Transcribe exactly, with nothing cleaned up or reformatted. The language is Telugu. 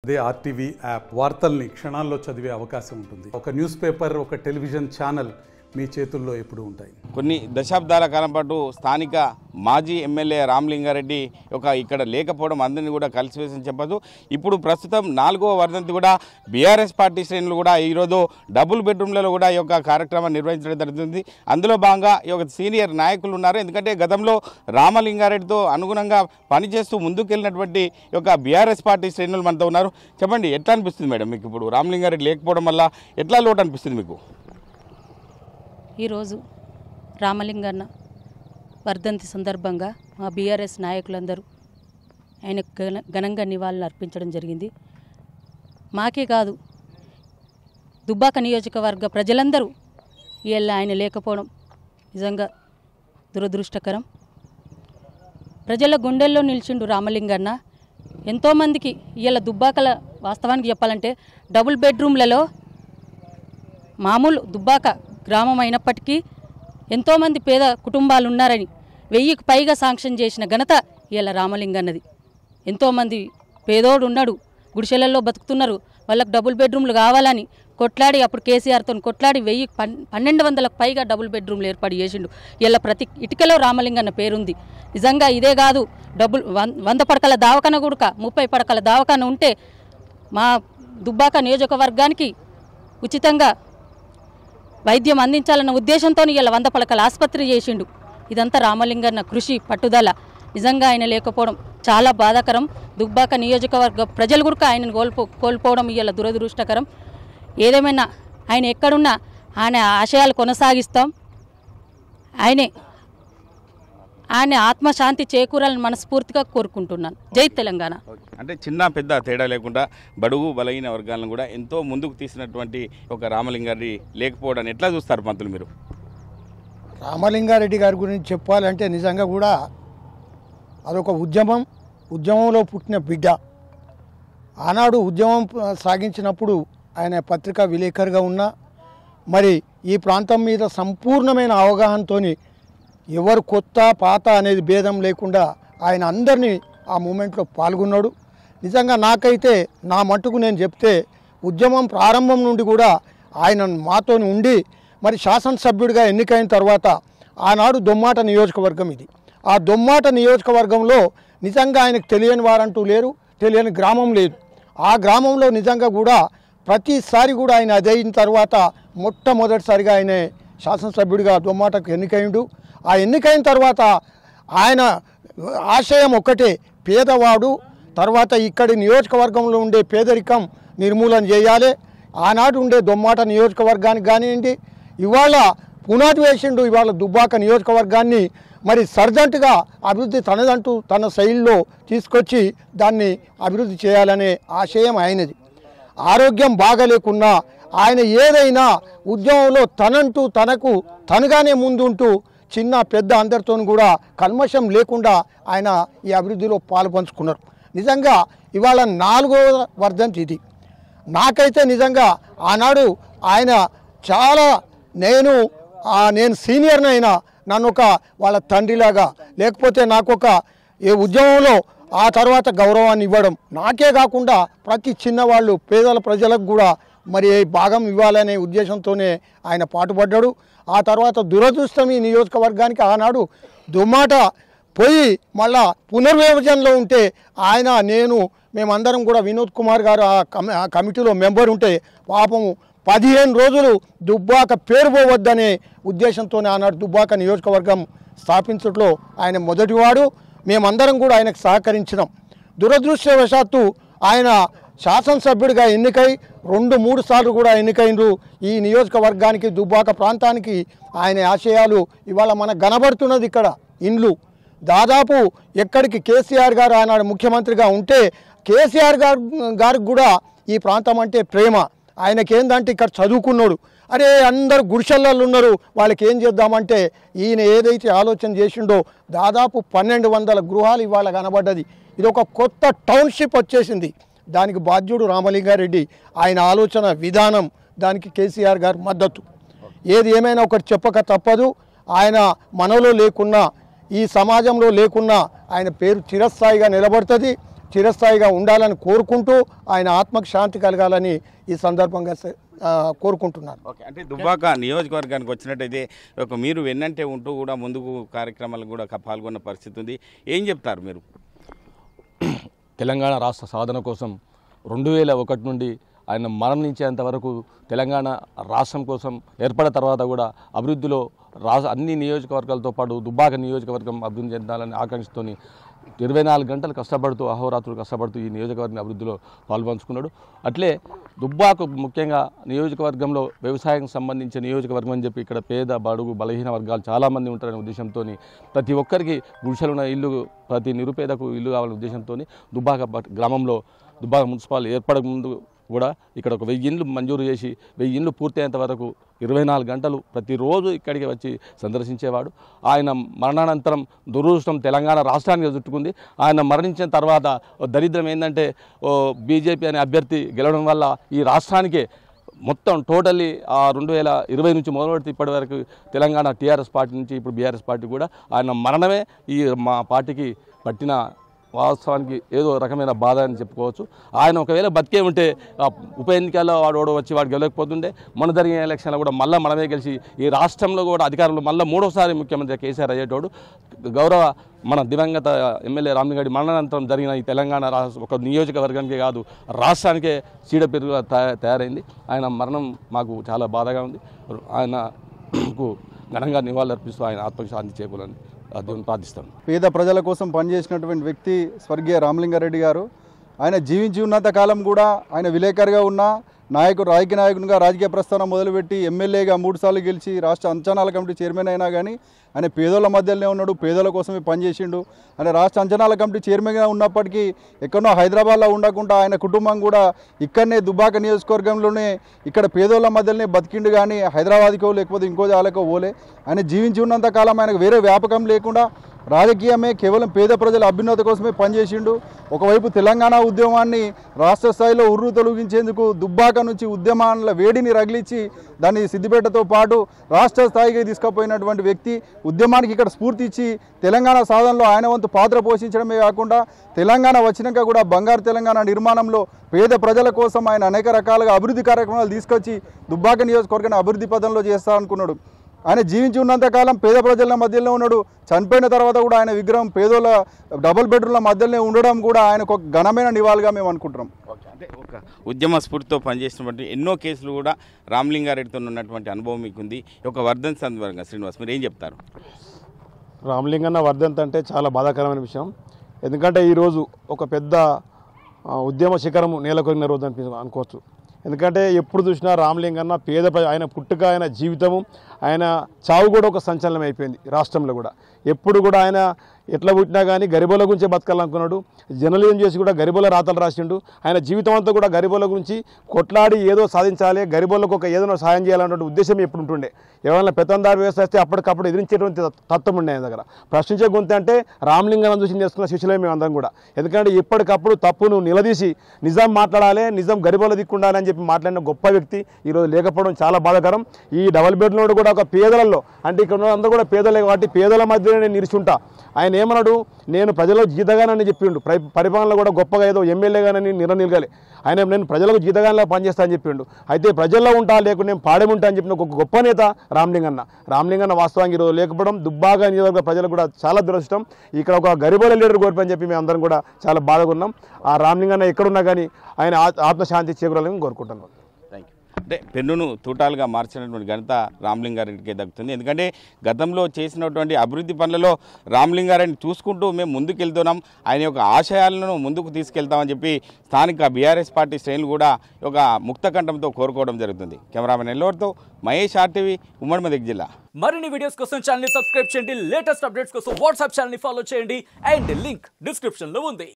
అదే ఆర్టీవీ యాప్ వార్తల్ని క్షణాల్లో చదివే అవకాశం ఉంటుంది. ఒక న్యూస్ పేపర్, ఒక టెలివిజన్ ఛానల్ మీ చేతుల్లో ఎప్పుడూ ఉంటాయి. కొన్ని దశాబ్దాల కాలం పాటు స్థానిక మాజీ ఎమ్మెల్యే రామలింగారెడ్డి ఒక ఇక్కడ లేకపోవడం అందరినీ కూడా కలిసివేసని చెప్పదు. ఇప్పుడు ప్రస్తుతం నాలుగో వర్ధంతి కూడా బీఆర్ఎస్ పార్టీ శ్రేణులు కూడా ఈరోజు డబుల్ బెడ్రూమ్లలో కూడా ఈ యొక్క కార్యక్రమాన్ని నిర్వహించడం జరుగుతుంది. అందులో భాగంగా ఈ యొక్క సీనియర్ నాయకులు ఉన్నారు. ఎందుకంటే గతంలో రామలింగారెడ్డితో అనుగుణంగా పనిచేస్తూ ముందుకెళ్ళినటువంటి ఈ యొక్క బీఆర్ఎస్ పార్టీ శ్రేణులు మనతో ఉన్నారు. చెప్పండి, ఎట్లా అనిపిస్తుంది మేడం మీకు ఇప్పుడు రామలింగారెడ్డి లేకపోవడం వల్ల ఎట్లా లోటు అనిపిస్తుంది మీకు? ఈరోజు రామలింగన్న వర్ధంతి సందర్భంగా మా బీఆర్ఎస్ నాయకులందరూ ఆయన ఘనంగా నివాళులు అర్పించడం జరిగింది. మాకే కాదు, దుబ్బాక నియోజకవర్గ ప్రజలందరూ ఇవాళ ఆయన లేకపోవడం నిజంగా దురదృష్టకరం. ప్రజల గుండెల్లో నిలిచిండు రామలింగన్న. ఎంతోమందికి ఇవాళ దుబ్బాకల వాస్తవానికి చెప్పాలంటే డబుల్ బెడ్రూమ్లలో మామూలు దుబ్బాక గ్రామం అయినప్పటికీ ఎంతోమంది పేద కుటుంబాలు ఉన్నారని వెయ్యికి పైగా శాంక్షన్ చేసిన ఘనత ఇలా రామలింగన్నది. ఎంతోమంది పేదోడు ఉన్నాడు, గుడిసెలలో బతుకుతున్నారు, వాళ్ళకి డబుల్ బెడ్రూమ్లు కావాలని కొట్లాడి అప్పుడు కేసీఆర్తో కొట్లాడి వెయ్యి పన్ పన్నెండు వందలకు పైగా డబుల్ బెడ్రూమ్లు ఏర్పాటు చేసిండు. ఇలా ప్రతి ఇటుకలో రామలింగన్న పేరుంది. నిజంగా ఇదే కాదు, డబుల్ వంద పడకల దావకాన కూడక ముప్పై పడకల దావకాన ఉంటే మా దుబ్బాక నియోజకవర్గానికి ఉచితంగా వైద్యం అందించాలన్న ఉద్దేశంతో ఇలా వంద పడకల ఆసుపత్రి చేసిండు. ఇదంతా రామలింగన్న కృషి, పట్టుదల. నిజంగా ఆయన లేకపోవడం చాలా బాధాకరం. దుబ్బాక నియోజకవర్గ ప్రజలు కూడా ఆయనను కోల్పో కోల్పోవడం ఇలా దురదృష్టకరం. ఏదేమైనా ఆయన ఎక్కడున్నా ఆయన ఆశయాలు కొనసాగిస్తాం. ఆయనే ఆయన ఆత్మశాంతి చేకూరాలని మనస్ఫూర్తిగా కోరుకుంటున్నాను. జై తెలంగాణ. అంటే చిన్న పెద్ద తేడా లేకుండా బడుగు బలహీన వర్గాలను కూడా ఎంతో ముందుకు తీసినటువంటి ఒక రామలింగారెడ్డి లేకపోవడాన్ని ఎట్లా చూస్తారు పంతులు మీరు? రామలింగారెడ్డి గారి గురించి చెప్పాలంటే నిజంగా కూడా అదొక ఉద్యమం, ఉద్యమంలో పుట్టిన బిడ్డ. ఆనాడు ఉద్యమం సాగించినప్పుడు ఆయన పత్రికా విలేకరుగా ఉన్నా మరి ఈ ప్రాంతం మీద సంపూర్ణమైన అవగాహనతోని ఎవరు కొత్త పాత అనేది భేదం లేకుండా ఆయన అందరినీ ఆ మూమెంట్లో పాల్గొన్నాడు. నిజంగా నాకైతే నా మట్టుకు నేను చెప్తే ఉద్యమం ప్రారంభం నుండి కూడా ఆయన మాతో ఉండి మరి శాసనసభ్యుడిగా ఎన్నికైన తర్వాత ఆనాడు దొమ్మాట నియోజకవర్గం ఇది. ఆ దొమ్మాట నియోజకవర్గంలో నిజంగా ఆయనకు తెలియని వారంటూ లేరు, తెలియని గ్రామం లేదు. ఆ గ్రామంలో నిజంగా కూడా ప్రతిసారి కూడా ఆయన అదైన తర్వాత మొట్టమొదటిసారిగా ఆయన శాసనసభ్యుడిగా దొమ్మాటకు ఎన్నికైండు. ఆ ఎన్నికైన తర్వాత ఆయన ఆశయం ఒక్కటే, పేదవాడు తర్వాత ఇక్కడి నియోజకవర్గంలో ఉండే పేదరికం నిర్మూలన చేయాలి. ఆనాడు ఉండే దొమ్మాట నియోజకవర్గానికి కానివ్వండి, ఇవాళ పునాది వేసిండు ఇవాళ దుబ్బాక నియోజకవర్గాన్ని మరి సర్జెంటుగా అభివృద్ధి తనదంటూ తన శైలిలో తీసుకొచ్చి దాన్ని అభివృద్ధి చేయాలనే ఆశయం ఆయనది. ఆరోగ్యం బాగలేకున్నా ఆయన ఏదైనా ఉద్యమంలో తనంటూ తనకు తనగానే ముందుంటూ చిన్న పెద్ద అందరితో కూడా కల్మషం లేకుండా ఆయన ఈ అభివృద్ధిలో పాలు పంచుకున్నారు. నిజంగా ఇవాళ నాలుగో వర్ధంతి ఇది. నాకైతే నిజంగా ఆనాడు ఆయన చాలా నేను నేను సీనియర్నైనా నన్ను ఒక వాళ్ళ తండ్రిలాగా, లేకపోతే నాకు ఒక ఏ ఉద్యమంలో ఆ తర్వాత గౌరవాన్ని ఇవ్వడం, నాకే కాకుండా ప్రతి చిన్నవాళ్ళు పేదల ప్రజలకు కూడా మరి భాగం ఇవ్వాలనే ఉద్దేశంతోనే ఆయన పాటుపడ్డాడు. ఆ తర్వాత దురదృష్టం ఈ నియోజకవర్గానికి ఆనాడు దుమ్మాట పోయి మళ్ళా పునర్విభజనలో ఉంటే ఆయన నేను మేమందరం కూడా వినోద్ కుమార్ గారు ఆ కమిటీలో మెంబర్ ఉంటే పాపము పదిహేను రోజులు దుబ్బాక పేరు పోవద్దనే ఉద్దేశంతోనే ఆనాడు దుబ్బాక నియోజకవర్గం స్థాపించడంలో ఆయన మొదటివాడు. మేమందరం కూడా ఆయనకు సహకరించినాం. దురదృష్టవశాత్తు ఆయన శాసనసభ్యుడిగా ఎన్నికై రెండు మూడు సార్లు కూడా ఎన్నికైనరు. ఈ నియోజకవర్గానికి దుబ్బాక ప్రాంతానికి ఆయన ఆశయాలు ఇవాళ మనకు కనబడుతున్నది. ఇక్కడ ఇండ్లు దాదాపు ఎక్కడికి కేసీఆర్ గారు ఆనాడు ముఖ్యమంత్రిగా ఉంటే కేసీఆర్ గారు గారికి కూడా ఈ ప్రాంతం అంటే ప్రేమ. ఆయనకేందంటే ఇక్కడ చదువుకున్నాడు, అరే అందరు గుడిసెల్లో ఉన్నారు, వాళ్ళకి ఏం చేద్దామంటే ఈయన ఏదైతే ఆలోచన చేసిండో దాదాపు పన్నెండు వందల గృహాలు ఇవాళ కనబడ్డది. ఇది ఒక కొత్త టౌన్షిప్ వచ్చేసింది. దానికి బాధ్యుడు రామలింగారెడ్డి. ఆయన ఆలోచన విధానం దానికి కేసీఆర్ గారు మద్దతు. ఏది ఏమైనా ఒకటి చెప్పక తప్పదు. ఆయన మనలో లేకున్నా ఈ సమాజంలో లేకున్నా ఆయన పేరు చిరస్థాయిగా నిలబడుతుంది. చిరస్థాయిగా ఉండాలని కోరుకుంటూ ఆయన ఆత్మకు శాంతి కలగాలని ఈ సందర్భంగా కోరుకుంటున్నారు. ఓకే, అంటే దుబ్బాక నియోజకవర్గానికి వచ్చినట్టయితే ఒక మీరు వెన్నంటే ఉంటూ కూడా ముందుకు కార్యక్రమాలు కూడా పాల్గొన్న పరిస్థితి ఉంది. ఏం చెప్తారు మీరు? తెలంగాణ రాష్ట్ర సాధన కోసం రెండు వేల ఒకటి నుండి ఆయన మరణించేంత వరకు తెలంగాణ రాష్ట్రం కోసం ఏర్పడిన తర్వాత కూడా అభివృద్ధిలో రాష్ట్ర అన్ని నియోజకవర్గాలతో పాటు దుబ్బాక నియోజకవర్గం అభివృద్ధి చెందాలని ఆకాంక్షతోని ఇరవై నాలుగు గంటలు కష్టపడుతూ అహోరాత్రులు కష్టపడుతూ ఈ నియోజకవర్గం అభివృద్ధిలో పాల్పంచుకున్నాడు. అట్లే దుబ్బాకు ముఖ్యంగా నియోజకవర్గంలో వ్యవసాయానికి సంబంధించిన నియోజకవర్గం అని చెప్పి ఇక్కడ పేద బడుగు బలహీన వర్గాలు చాలామంది ఉంటారనే ఉద్దేశంతో ప్రతి ఒక్కరికి గుడిసెలున్న ఇల్లు ప్రతి నిరుపేదకు ఇల్లు కావాలనే ఉద్దేశంతో దుబ్బాక గ్రామంలో దుబ్బాక మున్సిపాల్ ఏర్పడక ముందు కూడా ఇక్కడ ఒక వెయ్యి ఇండ్లు మంజూరు చేసి వెయ్యి ఇండ్లు పూర్తయ్యేంత వరకు ఇరవై నాలుగు గంటలు ప్రతిరోజు ఇక్కడికి వచ్చి సందర్శించేవాడు. ఆయన మరణానంతరం దురదృష్టం తెలంగాణ రాష్ట్రానికి చుట్టుకుంది. ఆయన మరణించిన తర్వాత దరిద్రం ఏంటంటే బీజేపీ అనే అభ్యర్థి గెలవడం వల్ల ఈ రాష్ట్రానికే మొత్తం టోటల్లీ ఆ రెండు వేల ఇరవై నుంచి మొదలుపెడితే ఇప్పటి వరకు తెలంగాణ టీఆర్ఎస్ పార్టీ నుంచి ఇప్పుడు బీఆర్ఎస్ పార్టీ కూడా ఆయన మరణమే ఈ మా పార్టీకి పట్టిన వాస్తవానికి ఏదో రకమైన బాధ అని చెప్పుకోవచ్చు. ఆయన ఒకవేళ బతికే ఉంటే ఉప ఎన్నికల్లో వాడు ఓడ వచ్చి వాడు గెలవకపోతుండే మొన్న జరిగిన ఎలక్షన్లో కూడా మళ్ళీ మనమే గెలిచి ఈ రాష్ట్రంలో కూడా అధికారంలో మళ్ళీ మూడోసారి ముఖ్యమంత్రి కేసీఆర్ అయ్యేటోడు. గౌరవ మన దివంగత ఎమ్మెల్యే రామలింగారెడ్డి మరణానంతరం జరిగిన ఈ తెలంగాణ రాష్ట్ర ఒక నియోజకవర్గానికే కాదు రాష్ట్రానికే చీడపెరుగుగా తయారైంది. ఆయన మరణం మాకు చాలా బాధగా ఉంది. ఆయనకు ఘనంగా నివాళులర్పిస్తూ ఆయన ఆత్మశాంతి చేకూరాలని దేవుని ప్రార్థిస్తాను. పేద ప్రజల కోసం పనిచేసినటువంటి వ్యక్తి స్వర్గీయ రామలింగారెడ్డి గారు. ఆయన జీవించి ఉన్నంత కాలం కూడా ఆయన విలేకరిగా ఉన్న నాయకుడు రాజకీయ నాయకునిగా రాజకీయ ప్రస్థానం మొదలుపెట్టి ఎమ్మెల్యేగా మూడు సార్లు గెలిచి రాష్ట్ర అంచనాల కమిటీ చైర్మన్ అయినా కానీ ఆయన పేదోళ్ళ మధ్యలోనే ఉన్నాడు, పేదల కోసమే పనిచేసిండు. ఆయన రాష్ట్ర అంచనాల కమిటీ చైర్మన్గా ఉన్నప్పటికీ ఎక్కడో హైదరాబాద్లో ఉండకుండా ఆయన కుటుంబం కూడా ఇక్కడనే దుబ్బాక నియోజకవర్గంలోనే ఇక్కడ పేదోళ్ళ మధ్యలోనే బతికిండు. కానీ హైదరాబాద్కో లేకపోతే ఇంకో జాలకో పోలే. ఆయన జీవించి ఉన్నంత కాలం ఆయనకు వేరే వ్యాపకం లేకుండా రాజకీయమే కేవలం పేద ప్రజల అభ్యున్నతి కోసమే పనిచేసిండు. ఒకవైపు తెలంగాణ ఉద్యమాన్ని రాష్ట్ర స్థాయిలో ఉర్రు తొలగించేందుకు దుబ్బాక నుంచి ఉద్యమాల వేడిని రగిలించి దాన్ని సిద్దిపేటతో పాటు రాష్ట్ర స్థాయికి తీసుకుపోయినటువంటి వ్యక్తి. ఉద్యమానికి ఇక్కడ స్ఫూర్తి ఇచ్చి తెలంగాణ సాధనలో ఆయన వంతు పాత్ర పోషించడమే కాకుండా తెలంగాణ వచ్చినాక కూడా బంగారు తెలంగాణ నిర్మాణంలో పేద ప్రజల కోసం ఆయన అనేక రకాలుగా అభివృద్ధి కార్యక్రమాలు తీసుకొచ్చి దుబ్బాక నియోజకవర్గాన్ని అభివృద్ధి పదంలో చేస్తారనుకున్నాడు. ఆయన జీవించి ఉన్నంతకాలం పేద ప్రజల మధ్యలో ఉన్నాడు. చనిపోయిన తర్వాత కూడా ఆయన విగ్రహం పేదోళ్ళ డబుల్ బెడ్రూమ్ల మధ్యలోనే ఉండడం కూడా ఆయనకు ఒక ఘనమైన నివాళిగా మేము అనుకుంటున్నాం. అంటే ఒక ఉద్యమ స్ఫూర్తితో పనిచేసినటువంటి ఎన్నో కేసులు కూడా రామలింగారెడ్డితో ఉన్నటువంటి అనుభవం మీకుంది. ఒక వర్ధంతి సందర్భంగా శ్రీనివాస్ మీరు ఏం చెప్తారు? రామలింగన్న వర్ధంతి అంటే చాలా బాధాకరమైన విషయం. ఎందుకంటే ఈరోజు ఒక పెద్ద ఉద్యమ శిఖరం నేలకొరిగిన రోజు అనిపి అనుకోవచ్చు. ఎందుకంటే ఎప్పుడు చూసినా రామలింగన్న పేద ఆయన పుట్టుక ఆయన జీవితము ఆయన చావు కూడా ఒక సంచలనం అయిపోయింది రాష్ట్రంలో కూడా. ఎప్పుడు కూడా ఆయన ఎట్లా పుట్టినా కానీ గరిబోల గురించే బతకాలనుకున్నాడు. జర్నలిజం చేసి కూడా గరిబోల రాతలు రాసిండు. ఆయన జీవితం అంతా కూడా గరిబోల గురించి కొట్లాడి ఏదో సాధించాలి, గరిబోలకు ఒక ఏదో సాయం చేయాలన్నటువంటి ఉద్దేశం ఎప్పుడు ఉంటుండే. ఎవరైనా పెత్తందారు వ్యవస్థ వస్తే అప్పటికప్పుడు ఎదిరించేటువంటి తత్వం ఉండే ఆయన దగ్గర. ప్రశ్నించే గొంతు అంటే రామలింగం చూసి చేసుకున్న శిష్యులే మేము అందరం కూడా. ఎందుకంటే ఎప్పటికప్పుడు తప్పును నిలదీసి నిజం మాట్లాడాలి, నిజం గరిబోల దిక్కుండాలి అని చెప్పి మాట్లాడిన గొప్ప వ్యక్తి ఈరోజు లేకపోవడం చాలా బాధాకరం. ఈ డబల్ బెడ్లో కూడా ఒక పేదలలో అంటే ఇక్కడ అందరూ కూడా పేదలే కాబట్టి పేదల మధ్యలో నేను నిలిచుంటా. ఆయన ఏమన్నాడు, నేను ప్రజలకు జీతగానని చెప్పిండు. పరిపాలనలో కూడా గొప్పగా ఏదో ఎమ్మెల్యేగానని నిలనిలగాలి. ఆయన నేను ప్రజలకు జీతగానలా పనిచేస్తా అని చెప్పిండు. అయితే ప్రజల్లో ఉంటా లేకుండా నేను పాడేముంటా అని చెప్పిన ఒక గొప్ప నేత రామలింగన్న. రామలింగన్న వాస్తవానికి ఈరోజు లేకపోవడం దుబ్బాక నియోజకవర్గ ప్రజలకు కూడా చాలా దురదృష్టం. ఇక్కడ ఒక గరిబోల లీడర్ కోరిపని చెప్పి మేము అందరం కూడా చాలా బాధగా ఉన్నాం. ఆ రామలింగన్న ఎక్కడున్నా కానీ ఆయన ఆత్మశాంతి చేకూరాలని కోరుకుంటున్నాం. అంటే పెన్నును తూటాలుగా మార్చినటువంటి ఘనత రామలింగారెడ్డికే దక్కుతుంది. ఎందుకంటే గతంలో చేసినటువంటి అభివృద్ధి పనులలో రామలింగారెడ్డిని చూసుకుంటూ మేము ముందుకెళ్తున్నాం, ఆయన యొక్క ఆశయాలను ముందుకు తీసుకెళ్తామని చెప్పి స్థానిక బీఆర్ఎస్ పార్టీ శ్రేణులు కూడా ఒక ముక్తకంఠంతో కోరుకోవడం జరుగుతుంది. కెమెరామెన్ ఎల్లోర్తో మహేష్, ఆర్టీవీ, ఉమ్మడి మెదక్ జిల్లా. మరిన్ని వీడియోస్ కోసం ఛానల్ ని సబ్స్క్రైబ్ చేయండి. లేటెస్ట్ అప్డేట్స్ కోసం వాట్సాప్ ఛానల్ ని ఫాలో చేయండి. అండ్ లింక్ డిస్క్రిప్షన్ లో ఉంది.